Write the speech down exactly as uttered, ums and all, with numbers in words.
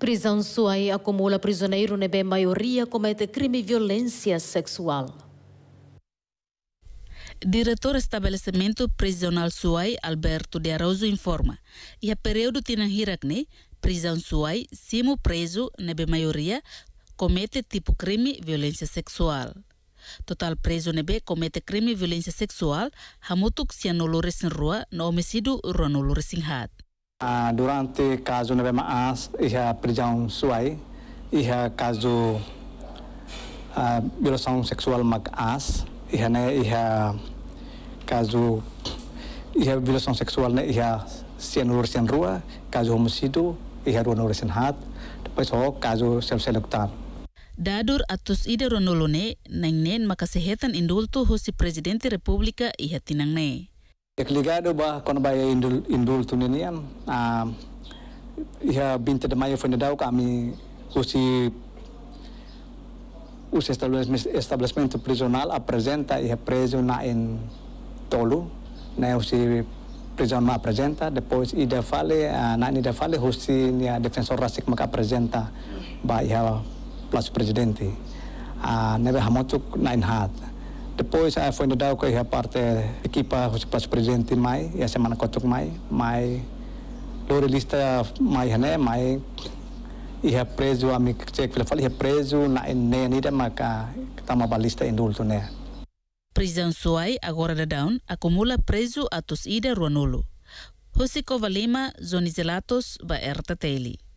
Prisão Suai acumula prisioneiro nebe maioria comete crime violência sexual. Diretor estabelecimento prisional Suai, Alberto de Arauzo, informa e a período tinang hirakne, prisão Suai, simo preso nebe maioria comete tipo crime violência sexual. Total preso nebe comete crime violência sexual, hamutuk sianolores em rua no homicídio ruanolores em hat. Uh, durante caso nebe maas, iha prisão Suai, iha caso uh, violação sexual mag-as, iha ne iha caso iha violação sexual ne iha sianolores em rua, caso homicídio iha ruanolores em hat, depois ho caso self-selectar. Dadur atus ida ronolone nangnen makasehatan indulto hosi Presidente República iha tinangne. Ligado ba quando vai indul indulto nenian a iha vinte de maio foi dado kami hosi o estabelecimento prisional apresenta iha preso na em tolo na hosi prisão ma apresenta depois ida fale na ida fale hosi nia defensor rasik maka apresenta ba iha plus presidente a nebe hamotuk na hat. Depois a foi dado que a parte equipa o plus presidente mai e a semana kotuk mai mai lore lista mai hane mai ia preso a mi cek pela fala ia preso na ne nida maka tama balista indulto ne. Prisão Suai agora da down acumula preso atus ida ruanolo. Hosiko Valima Zonizelatos ba R T T L.